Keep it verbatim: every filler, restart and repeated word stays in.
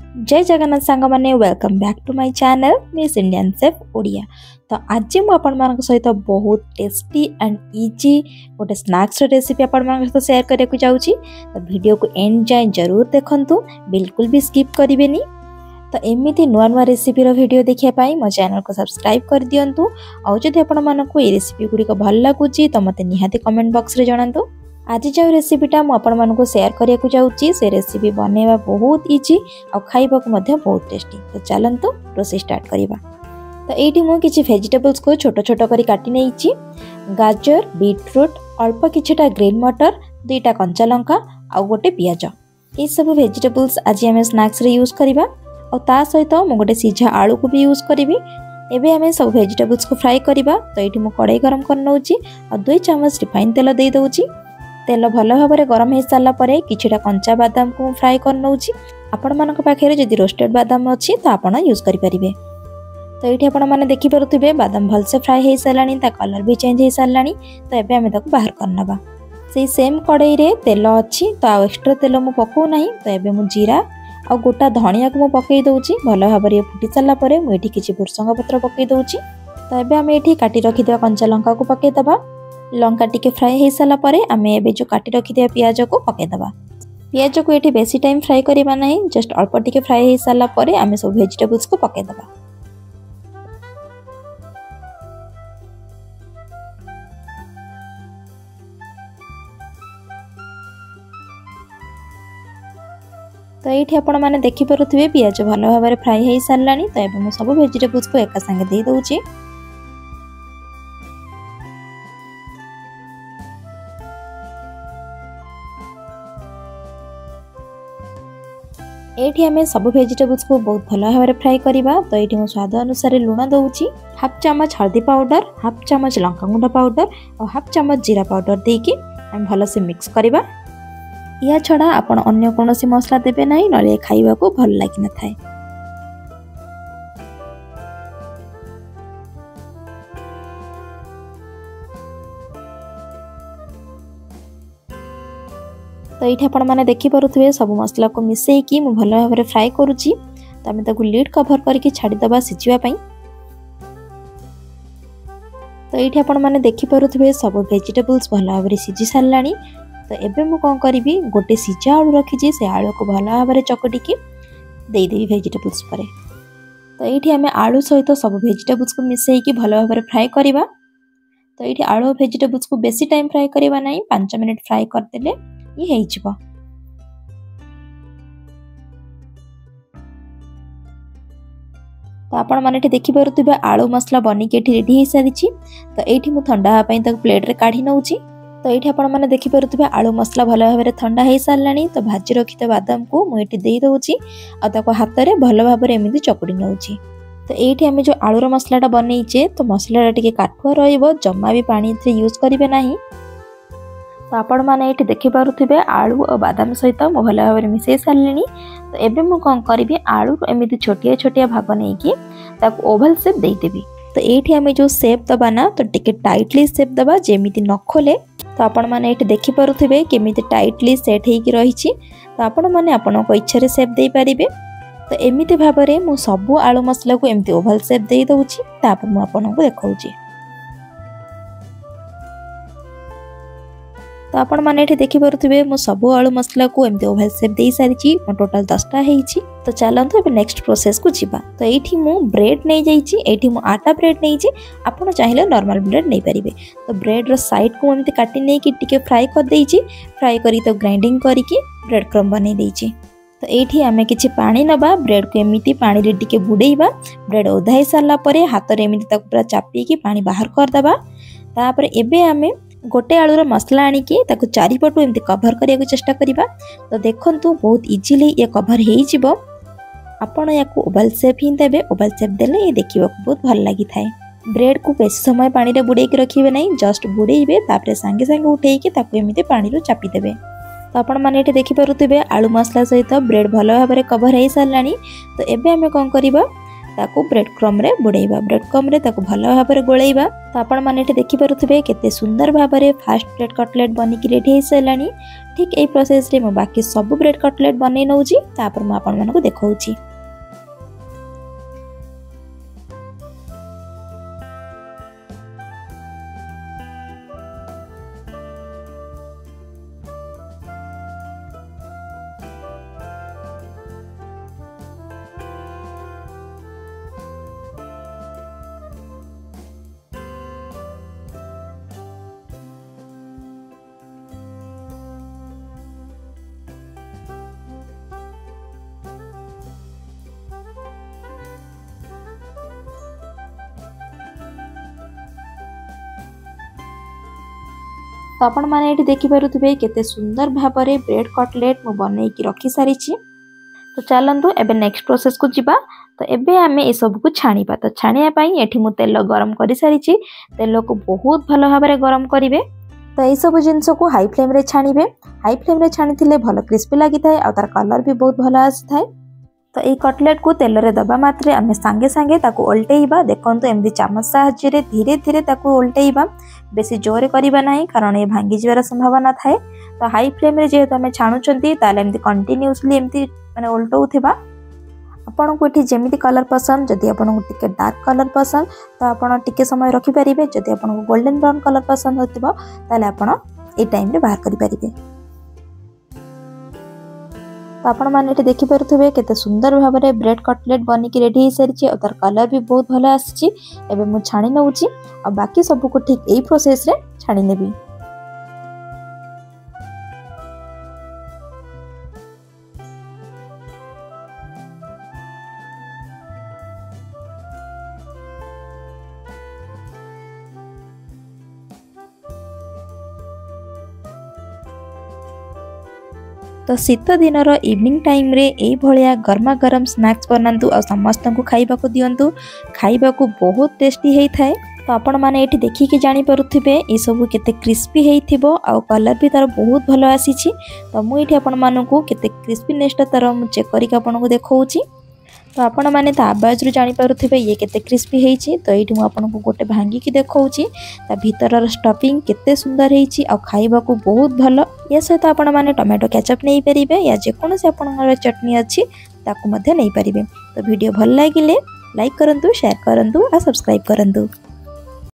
जय जगन्नाथ सांग माने welcome back to my channel miss Indian chef Odia. तो आज मुझे आपण सहित बहुत टेस्टी एंड इजी गोटे स्नैक्स रेसिपी आपण सहित शेयर करने को जाऊँगी। तो वीडियो को एंड जाए जरूर देखंतु, बिल्कुल भी स्किप करेंगे। तो एमती नुआ नुआ रेसिपी वीडियो देखापी मो चैनल को सब्सक्राइब कर दिंतु। और जब आपण ये रेसिपी गुड़िक भल लगुच तो मत निहाती कमेंट बॉक्स रे जणांतु। आज जो रेसिपीटा मुझे शेयर करने को जाऊँगी से रेसिपी बनवा बहुत इजी और खाइबा बहुत टेस्टी। तो चलतु रोषेई स्टार्ट करवा। तो ये मुझे किसी वेजिटेबल्स को छोट छोट कर काटी नहीं, गाजर, बीटरूट, अल्प किछटा ग्रीन मटर, दुईटा कंचा लंका और गोटे पियाज, ये सब वेजिटेबल्स आज आम स्नैक्स रे यूज करवा। और ता सहित मुझे गोटे सीझा आलू को भी यूज करी। एबे आम सब वेजिटेबल्स को फ्राई करवा। तो ये मुझे कड़ाई गरम कर नौची और दुई चामच रिफाइन तेल दे दूची। तेल भल भाव में गरम हो सारा पर किछटा कंचा बादाम को फ्राई कर नौची। आपण मान पाखे जदि रोस्टेड बादाम अच्छी तो आप यूज करेंगे। तो ये आपण मैंने देखिपे बादाम भलसे फ्राई हो सारा, कलर भी चेंज हो सारा। तो ये आम बाहर करना से सेम कड़ाई रे तेल अच्छी तो आ एक्स्ट्रा तेल मुझे पकाऊ ना। तो ये मुझे जीरा आ गोटा धनिया को मुझे पकई दूची। भल भाव में फुटी सारा पर मुझे किसी भृसंग पत्र पकई दूची। तो ये आम ये काटी रखिदा कंचा लंका को पकईदबा। लंका टिके फ्राई हो सारा पर आम ए जो काटी रखिदा पियाज को पकईदबा। पियाज को ये बेसी टाइम फ्राई करवा ना, जस्ट अल्प टिके फ्राई हो सारा पर आम सब वेजिटेबल्स को पकईदबा। तो ये आपण मैंने देखिपे पियाज भल भाव में फ्राई हो सारा। तो ये मुझे सब वेजिटेबल्स को एका संगे दे दूची। एठी हमें सब वेजिटेबल्स को बहुत भल भाव में फ्राई करवा। तो ये स्वाद अनुसार लुण दूची, हाफ चामच हल्दी पाउडर, हाफ चामच लंका गुंड पाउडर और हाफ चामच जीरा पाउडर देकी हम भल से मिक्स करवा। या छड़ा आपण अन्य कौन मसला देवे ना, ना खाइबा को भल लगी न थाए। तो ये आपण मैंने देखिपे सब मसला को मिसईकी मु भल भाव में फ्राई करुच्ची। तो आम ताकू लीड कभर करके छाड़ीदबा सिझापी। तो ये आपण मैंने देखिपे सब वेजिटेबल्स भल भाव में सिझी सारा। तो एबे मु कौन करी, गोटे सीझा आलू रखी से आलू को भल भाव में चकटिकी देदेवी वेजिटेबल्स पर। तो ये आम आलू सहित सब वेजिटेबल्स को मिसईकी भल भाव में फ्राई करवा। तो ये आलू वेजिटेबल्स को बेसी टाइम फ्राई करवा ना, पांच मिनट फ्राई करदेले ये हो। तो आपण मैंने देखिपे आलू मसला बनिकी रेडी हो सारी। तो ये मुझे ठंडा हाँपाई प्लेट रे काढ़ी नौची। तो ये आपण मैंने देखिपे आलू मसला भल भाव में ठंडा हो सारा। तो भाजी रखिता बादाम को मुझे दे दूची और हाथ में भल भाव में एमती चकुड़ी नौची। तो ये आम जो आलूर मसलाटा बनईचे तो मसलाटा टिके काठुआ रहिबो, जमा भी पानी यूज करेंगे ना। तो आपण मैंने ये देखिपे आलू और बादाम सहित मो भल भाव में मिसई सारे। तो एबे मु कौन करी, आलू एमती छोटिया छोटिया भाग नहीं कि ओवल शेप देदेवी। तो ये आम जो शेप दबा ना, तो टिके टाइटली शेप दबा जेमिति न खोले। तो आपण मैंने ये देखिपे केमी टाइटली सेट होगी रही। तो आपण मैंने आपण इच्छा शेप दे पारे। तो एमती भाव में मु सबू आलू मसला को एमती ओवल शेप दे दूची। तापर मु आपन को देखाऊची। तो आपण मैंने ये देखिपे मु सबू आलू मसला को एमती ओवल शेप दे सारी। मो टोटल दसटा होईची। तो चलतु ए नेक्स्ट प्रोसेस को जीवा। तो ये मु ब्रेड नहीं जाइए, ये मु आटा ब्रेड नहीं जी। आपड़ चाहिए नॉर्मल ब्रेड नहीं पारे। तो ब्रेड रो साइड को एमती काटी नहीं कि टिके फ्राई कर देइची। फ्राई करी तो ग्राइंडिंग करके ब्रेड क्रम्ब बनै देइची। तो ये आम कि पानी नबा, ब्रेड को एमती पानी रे टिके बुड़ेइबा। ब्रेड ओदा हो सारा पर हाथ में एमती पूरा चापी पानी बाहर करदबा। तापर एबे आमे गोटे आलूर मसला आनिकी ताकू चारिपटू एमती कभर करने को चेष्टा करिबा। तो देखंतु बहुत इजीली ये कभर हो जिवो। आपण या ओवल शेप ही देवे। ओवल शेप देले ये देखिबा बहुत भल लगी थाए। ब्रेड को बेसी समय पानी रे बुड़ेकी रखिबे नहीं, जस्ट बुड़ेइबे तापर संगे संगे उठेइकी ताकू एमती पानी रो चापी देबे। तो आपण मैंने ये देखिपे आलू मसला सहित ब्रेड भल भाव में कभर हो सारा। तो एबे आमे कौन करिबा, ताकू ब्रेड क्रम रे बुड़ेइबा। ब्रेड क्रम रे ताकू भल भाव में गोलेइबा। तो आपण मैंने ये देखिपे केते सुंदर भाव में फास्ट ब्रेड कटलेट बनिकी रेडी हो सारा। ठीक यही प्रोसेस रे मु बाकी सब ब्रेड कटलेट बनै नउची तापर मु आपन मानको देखौची। तो आपण माने एठी देखि पारुथिबे केते सुंदर भाबरे ब्रेड कटलेट मु बनै कि रखी सारी छी। तो चलंतु एबे नेक्स्ट प्रोसेस को जिबा। तो एबे आमे ए सब को छाणीबा। तो छाणिया पई एठी मु तेल गरम करि सारी छी। तेल को बहुत भलो भाबरे गरम करिवे। तो ए सब जिंस को हाई फ्लेम रे छाणीबे। हाई फ्लेम रे छाणीथिले भलो क्रिस्पी लागि थाए आ तार कलर भी बहुत भलो आसी थाए। तो ये कटलेट को तेल रे दबा मात्रे आमे सांगे सांगे ताको उल्टेइबा। देखंतु एमदी चामच साहाय्य रे धीरे धीरे ताको उल्टेइबा। बेसी जोरे करिबा नाही कारण ये भांगी जिवार संभावना थाए। तो हाई फ्लेम रे जेहेतु आमे छाणुचंती ताले एमदी कंटिन्यूअसली एमदी माने उल्टौथिबा। आपन को एठी जेमिति कलर पसंद जदि आपन को टिके डार्क कलर पसंद तो आपन टिके समय रखि परिबे। जदि आपन को गोल्डन ब्राउन कलर पसंद होतिबो ताले आपन ए टाइम रे बाहर करि परिबे। तो आपण माने एठी देखि पारुथिबे केते सुंदर भाबरे ब्रेड कटलेट बनि कि रेडी हे सारिछि और तार कलर भी बहुत भलो आसीछि। एबे मु छाणी नउछि और बाकी सब को ठीक एई प्रोसेस रे छाणी नेबी। तो शीत दिनर इवनिंग टाइम रे ए भलिया गर्मा गरम स्नैक्स बनातु और समस्त को खाइबा को दियंतु। खाइबा को बहुत टेस्टी हेई थाए। तो आपण माने एठी देखि कि जानि परुथिबे ए सब केते क्रिस्पी हेई थिबो और कलर भी तार बहुत भलो आसीछि। तो मु एठी आपण मानकु केते क्रिस्पीनेस तार मु चेक करिक आपण को देखौछि। तो आपण माने ता आवाज रु जानि परुथिबे ये केते क्रिस्पी हेइछि। तो एठी मु आपण को गोटे भांगी कि देखौछि ता भीतरर स्टफिंग केते सुंदर हेइछि और खाइबा को बहुत भलो। या सहित आपण माने टोमेटो केचप नै परिबे या जे कोनो से आपनर चटनी अछि ताकू मध्ये नै परिबे। तो वीडियो भल लागिले लाइक करंतु, शेयर करंतु और सब्सक्राइब करंतु।